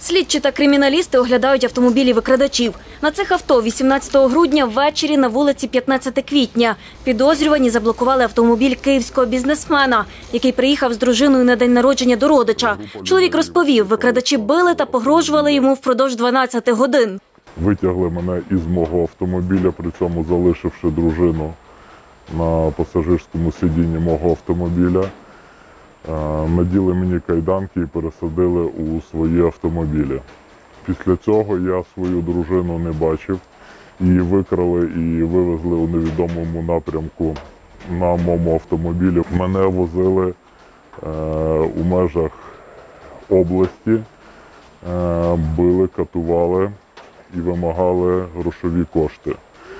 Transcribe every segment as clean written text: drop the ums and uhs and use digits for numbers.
Слідчі та криміналісти оглядають автомобілі викрадачів. На цих авто 18 грудня ввечері на вулиці 15 квітня. Підозрювані заблокували автомобіль київського бізнесмена, який приїхав з дружиною на день народження до родича. Чоловік розповів, викрадачі били та погрожували йому впродовж 12 годин. Витягли мене із мого автомобіля, при цьому залишивши дружину на пасажирському сидінні мого автомобіля. Наділи мені кайданки і пересадили у свої автомобілі. Після цього я свою дружину не бачив. Її викрали і вивезли у невідомому напрямку на моєму автомобілі. Мене возили у межах області, били, катували і вимагали грошові кошти.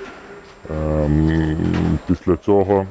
Після цього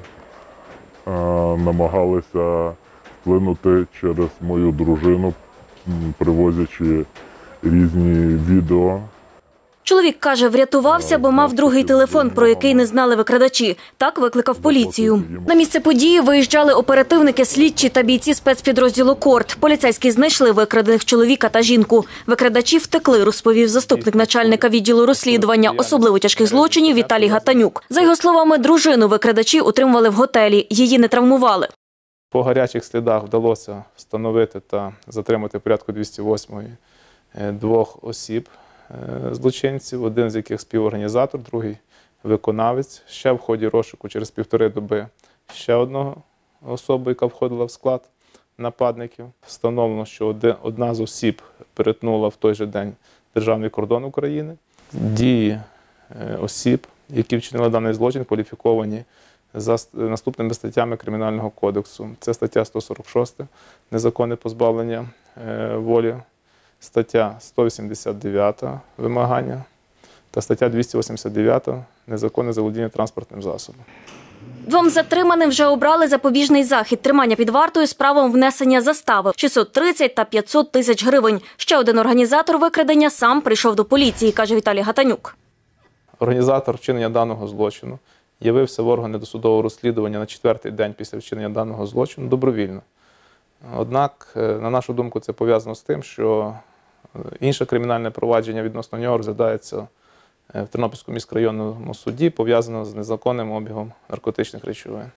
намагалися вплинути через мою дружину, привозячи різні відео. Чоловік каже, врятувався, бо мав другий телефон, про який не знали викрадачі. Так викликав поліцію. На місце події виїжджали оперативники, слідчі та бійці спецпідрозділу «Корт». Поліцейські знайшли викрадених чоловіка та жінку. Викрадачі втекли, розповів заступник начальника відділу розслідування особливо тяжких злочинів Віталій Гатанюк. За його словами, дружину викрадачі утримували в готелі. Її не травмували. По гарячих слідах вдалося встановити та затримати в порядку 208 двох осіб злочинців, один з яких співорганізатор, другий виконавець. Ще в ході розшуку через 1,5 доби ще одного особу, яка входила в склад нападників. Встановлено, що одна з осіб перетнула в той же день державний кордон України. Дії осіб, які вчинили даний злочин, кваліфіковані за наступними статтями Кримінального кодексу. Це стаття 146 – незаконне позбавлення волі, стаття 189 – вимагання та стаття 289 – незаконне заволодіння транспортним засобом. Двом затриманим вже обрали запобіжний захід – тримання під вартою з правом внесення застави – 630 та 500 тисяч гривень. Ще один організатор викрадення сам прийшов до поліції, каже Віталій Гатанюк. Організатор вчинення даного злочину явився в органи досудового розслідування на 4-й день після вчинення даного злочину добровільно. Однак, на нашу думку, це пов'язано з тим, що інше кримінальне провадження відносно нього розглядається в Тернопільському міськрайонному суді, пов'язано з незаконним обігом наркотичних речовин.